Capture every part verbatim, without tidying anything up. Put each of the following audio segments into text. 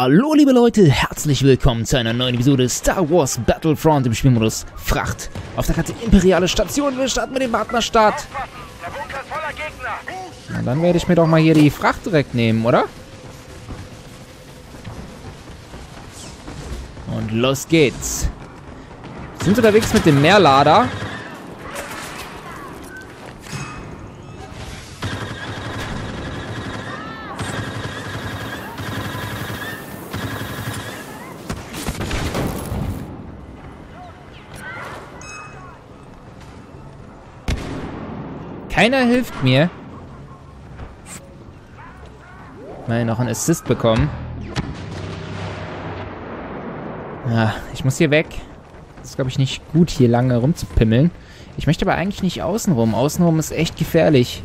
Hallo liebe Leute, herzlich willkommen zu einer neuen Episode Star Wars Battlefront im Spielmodus Fracht. Auf der Karte Imperiale Station, wir starten mit dem Partnerstart. Na, dann werde ich mir doch mal hier die Fracht direkt nehmen, oder? Und los geht's. Wir sind unterwegs mit dem Mehrlader. Keiner hilft mir. Mal noch einen Assist bekommen. Ja, ich muss hier weg. Das ist, glaube ich, nicht gut, hier lange rumzupimmeln. Ich möchte aber eigentlich nicht außenrum. Außenrum ist echt gefährlich.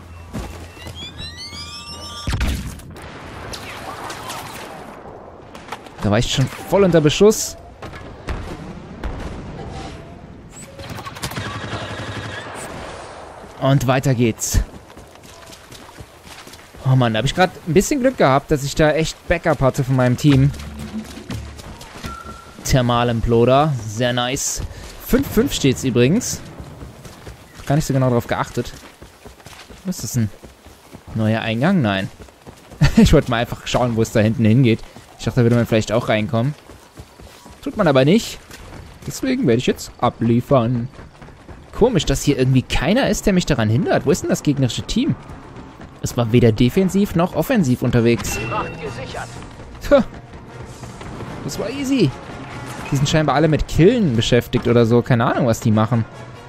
Da war ich schon voll unter Beschuss. Und weiter geht's. Oh Mann, da habe ich gerade ein bisschen Glück gehabt, dass ich da echt Backup hatte von meinem Team. Thermalimploder, sehr nice. fünf fünf steht's übrigens. Gar nicht so genau drauf geachtet. Was ist das denn? Neuer Eingang? Nein. Ich wollte mal einfach schauen, wo es da hinten hingeht. Ich dachte, da würde man vielleicht auch reinkommen. Tut man aber nicht. Deswegen werde ich jetzt abliefern. Komisch, dass hier irgendwie keiner ist, der mich daran hindert. Wo ist denn das gegnerische Team? Es war weder defensiv noch offensiv unterwegs. Tja, das war easy. Die sind scheinbar alle mit Killen beschäftigt oder so. Keine Ahnung, was die machen.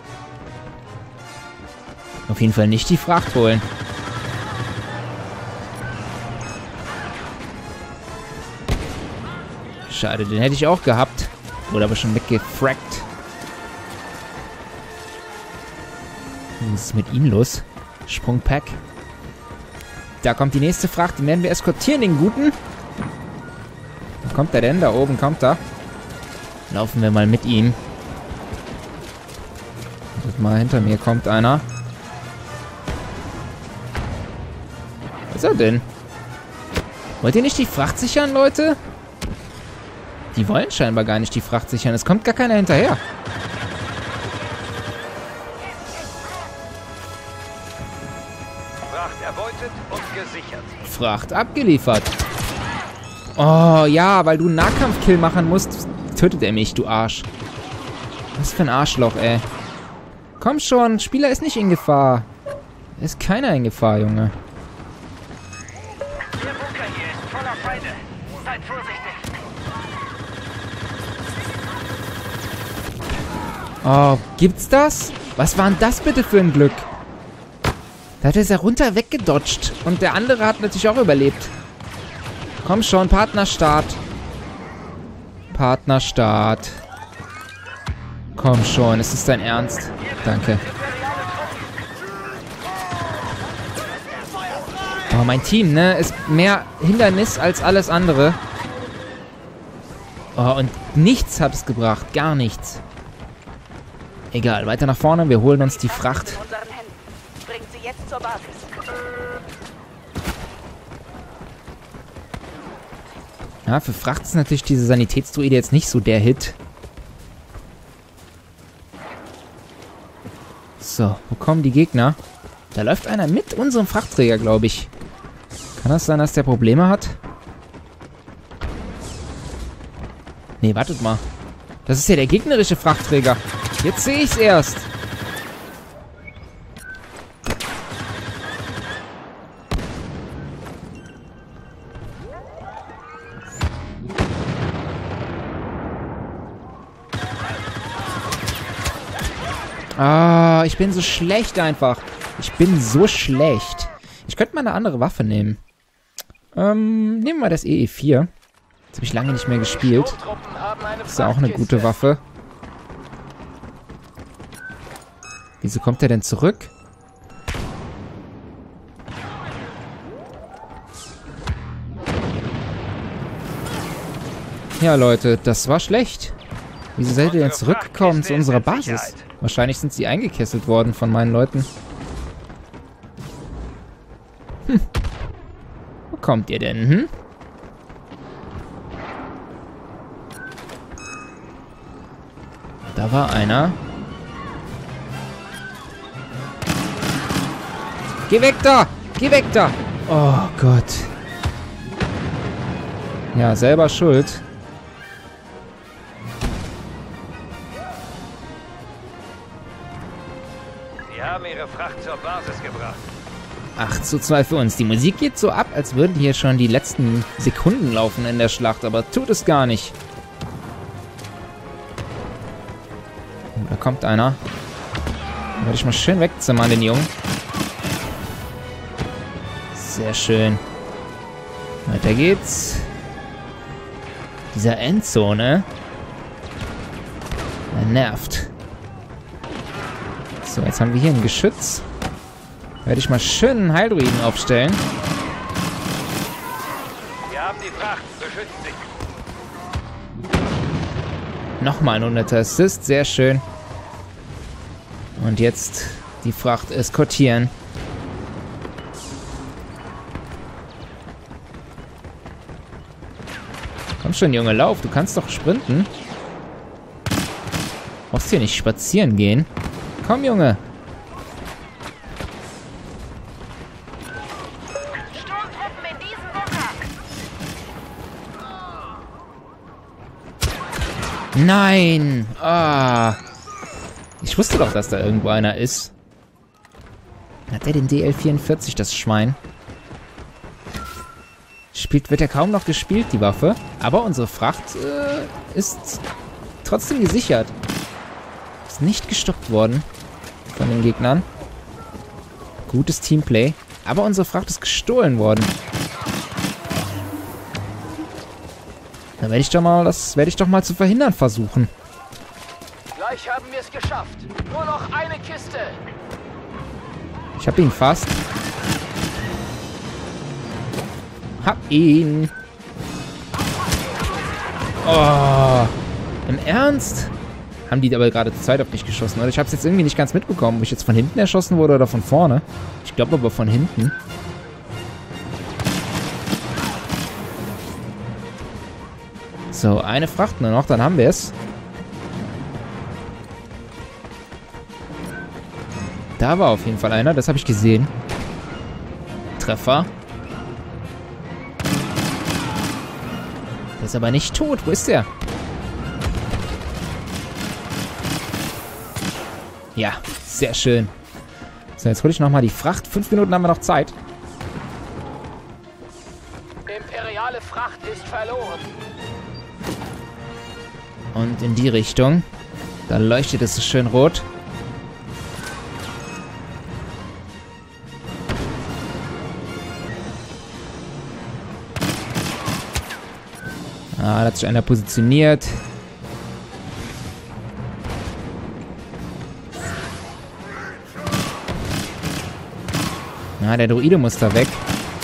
Auf jeden Fall nicht die Fracht holen. Schade, den hätte ich auch gehabt. Wurde aber schon weggefrackt. Was ist mit ihm los? Sprungpack. Da kommt die nächste Fracht. Den werden wir eskortieren, den Guten. Wo kommt er denn? Da oben kommt er. Laufen wir mal mit ihm. Und mal hinter mir kommt einer. Was ist er denn? Wollt ihr nicht die Fracht sichern, Leute? Die wollen scheinbar gar nicht die Fracht sichern. Es kommt gar keiner hinterher. Fracht abgeliefert. Oh, ja, weil du einen Nahkampfkill machen musst, tötet er mich, du Arsch. Was für ein Arschloch, ey. Komm schon, Spieler ist nicht in Gefahr. Ist keiner in Gefahr, Junge. Der Bunker hier ist voller Feinde. Seid vorsichtig. Oh, gibt's das? Was war denn das bitte für ein Glück? Da hat er ja runter weggedodgt. Und der andere hat natürlich auch überlebt. Komm schon, Partnerstart. Partnerstart. Komm schon, ist es dein Ernst? Danke. Oh, mein Team, ne? Ist mehr Hindernis als alles andere. Oh, und nichts hat es gebracht. Gar nichts. Egal, weiter nach vorne. Wir holen uns die Fracht. Jetzt zur Basis. Ja, für Fracht ist natürlich diese Sanitätsdruide jetzt nicht so der Hit. So, wo kommen die Gegner? Da läuft einer mit unserem Frachtträger, glaube ich. Kann das sein, dass der Probleme hat? Nee, wartet mal. Das ist ja der gegnerische Frachtträger. Jetzt sehe ich es erst. Ah, ich bin so schlecht einfach. Ich bin so schlecht. Ich könnte mal eine andere Waffe nehmen. Ähm, nehmen wir mal das E E vier. Das habe ich lange nicht mehr gespielt. Das ist ja auch eine gute Waffe. Wieso kommt er denn zurück? Ja, Leute, das war schlecht. Wieso seid ihr denn zurückgekommen zu unserer Basis? Wahrscheinlich sind sie eingekesselt worden von meinen Leuten. Hm. Wo kommt ihr denn, hm? Da war einer. Geh weg da! Geh weg da! Oh Gott. Ja, selber schuld. Sie haben Ihre Fracht zur Basis gebracht. acht zu zwei für uns. Die Musik geht so ab, als würden hier schon die letzten Sekunden laufen in der Schlacht, aber tut es gar nicht. Oh, da kommt einer. Da werde ich mal schön wegzimmern, den Jungen. Sehr schön. Weiter geht's. Dieser Endzone. Er nervt. So, jetzt haben wir hier ein Geschütz. Werde ich mal schön einen Heildruiden aufstellen. Wir haben die Fracht. Beschützt sich. Nochmal ein hunderter Assist. Sehr schön. Und jetzt die Fracht eskortieren. Komm schon, Junge, lauf. Du kannst doch sprinten. Du brauchst hier nicht spazieren gehen. Komm, Junge. Sturmtruppen in diesem Bunker. Nein. Ah. Ich wusste doch, dass da irgendwo einer ist. Hat der den D L vierundvierzig, das Schwein? Spielt, wird ja kaum noch gespielt, die Waffe. Aber unsere Fracht äh, ist trotzdem gesichert. Ist nicht gestoppt worden von den Gegnern. Gutes Teamplay. Aber unsere Fracht ist gestohlen worden. Da werde ich doch mal, das werde ich doch mal zu verhindern versuchen. Gleich haben wir es geschafft. Nur noch eine Kiste. Ich hab ihn fast. Hab ihn. Oh. Im Ernst? Haben die aber gerade zur Zeit auf mich geschossen, oder? Ich hab's jetzt irgendwie nicht ganz mitbekommen, ob ich jetzt von hinten erschossen wurde oder von vorne. Ich glaube aber von hinten. So, eine Fracht nur noch, dann haben wir es. Da war auf jeden Fall einer, das habe ich gesehen. Treffer. Der ist aber nicht tot. Wo ist der? Ja, sehr schön. So, jetzt hole ich nochmal die Fracht. Fünf Minuten haben wir noch Zeit. Imperiale Fracht ist verloren. Und in die Richtung. Da leuchtet es so schön rot. Ah, da hat sich einer positioniert. Ah, der Druide muss da weg.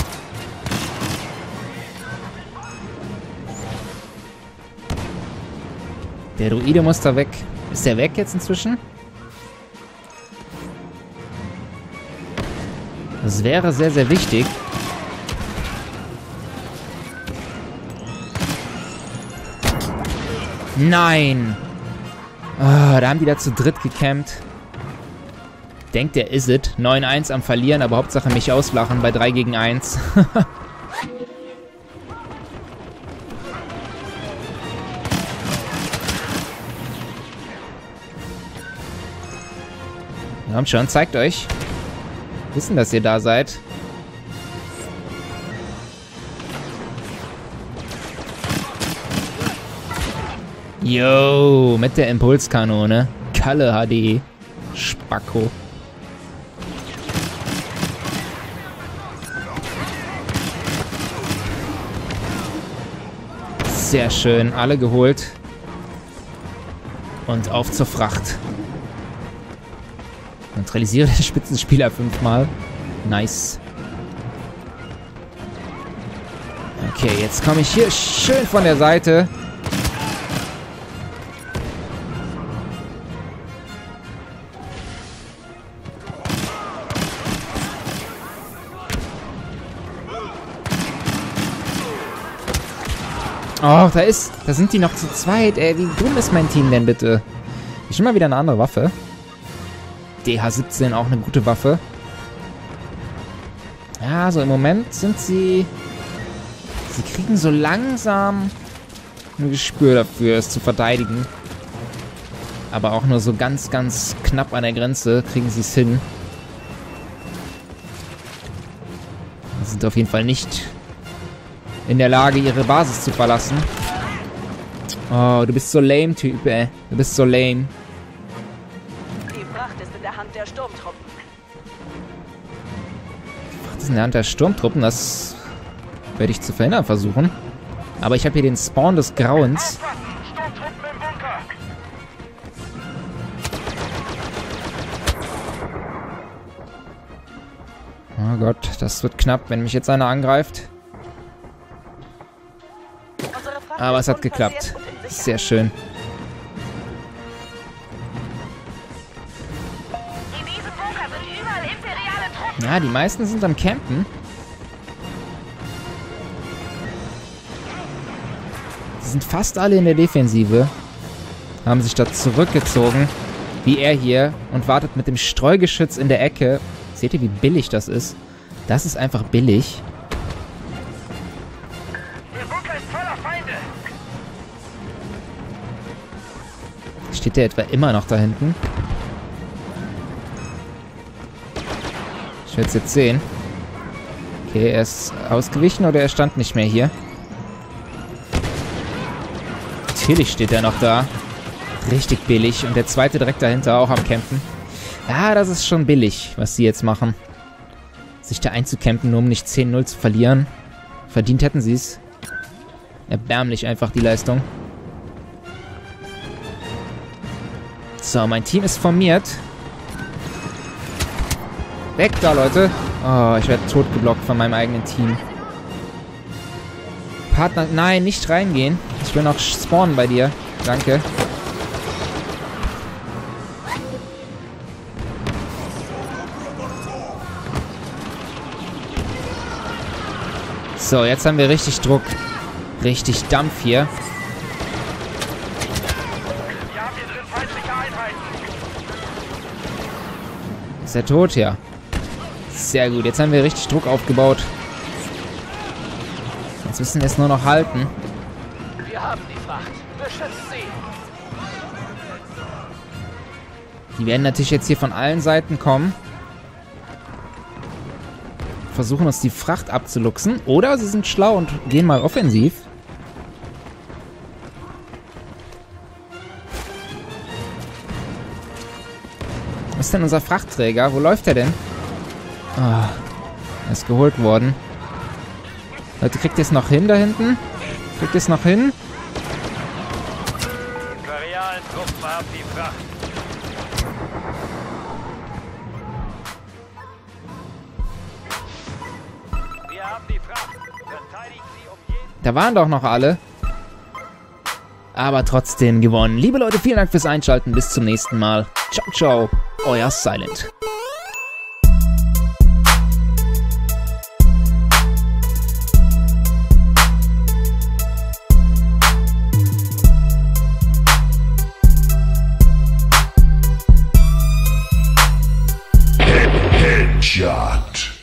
Der Druide muss da weg. Ist der weg jetzt inzwischen? Das wäre sehr, sehr wichtig. Nein! Oh, da haben die da zu dritt gecampt. Denkt, der is it. neun eins am Verlieren, aber Hauptsache mich auslachen bei drei gegen eins. Kommt schon, zeigt euch. Wissen, dass ihr da seid. Yo, mit der Impulskanone. Kalle H D. Spacko. Sehr schön, alle geholt. Und auf zur Fracht. Neutralisiere den Spitzenspieler fünfmal. Nice. Okay, jetzt komme ich hier schön von der Seite. Oh, da ist... Da sind die noch zu zweit, ey. Wie dumm ist mein Team denn bitte? Ist schon mal wieder eine andere Waffe. D H siebzehn, auch eine gute Waffe. Ja, so im Moment sind sie... Sie kriegen so langsam ein Gespür dafür, es zu verteidigen. Aber auch nur so ganz, ganz knapp an der Grenze kriegen sie es hin. Sie sind auf jeden Fall nicht in der Lage, ihre Basis zu verlassen. Oh, du bist so lame, Typ, ey. Du bist so lame. Die Fracht ist in der Hand der Sturmtruppen. Das ist in der Hand der Sturmtruppen, das werde ich zu verhindern versuchen. Aber ich habe hier den Spawn des Grauens. Sturmtruppen im Bunker. Oh Gott, das wird knapp, wenn mich jetzt einer angreift. Unsere Fracht Aber ist es hat unversehrt geklappt. und in Sicherheit. Sehr schön. In diesem Bunker sind überall imperiale Truppen. Ja, die meisten sind am Campen. Sie sind fast alle in der Defensive. Haben sich da zurückgezogen, wie er hier, und wartet mit dem Streugeschütz in der Ecke. Seht ihr, wie billig das ist? Das ist einfach billig. Der Bunker ist voller Feinde. Steht der etwa immer noch da hinten? Ich werde es jetzt sehen. Okay, er ist ausgewichen oder er stand nicht mehr hier? Natürlich steht er noch da. Richtig billig. Und der zweite direkt dahinter auch am Campen. Ja, das ist schon billig, was sie jetzt machen. Sich da einzucampen, nur um nicht zehn null zu verlieren. Verdient hätten sie es. Erbärmlich einfach die Leistung. So, mein Team ist formiert. Weg da, Leute. Oh, ich werde totgeblockt von meinem eigenen Team. Partner, nein, nicht reingehen. Ich will noch spawnen bei dir. Danke. So, jetzt haben wir richtig Druck. Richtig Dampf hier. Ja, wir sind feindliche Einheiten. Ist er tot? Ja. Sehr gut. Jetzt haben wir richtig Druck aufgebaut. Jetzt müssen wir es nur noch halten. Wir haben die Fracht. Beschützt sie. Die werden natürlich jetzt hier von allen Seiten kommen. Versuchen uns die Fracht abzuluxen. Oder sie sind schlau und gehen mal offensiv. Wo ist denn unser Frachtträger? Wo läuft er denn? Ah, er ist geholt worden. Leute, kriegt ihr es noch hin da hinten? Kriegt ihr es noch hin? Die imperialen Truppen haben die Fracht. Wir haben die Fracht. Verteidigen sie um jeden... Da waren doch noch alle. Aber trotzdem gewonnen. Liebe Leute, vielen Dank fürs Einschalten. Bis zum nächsten Mal. Ciao, ciao. Euer Silent. Headshot.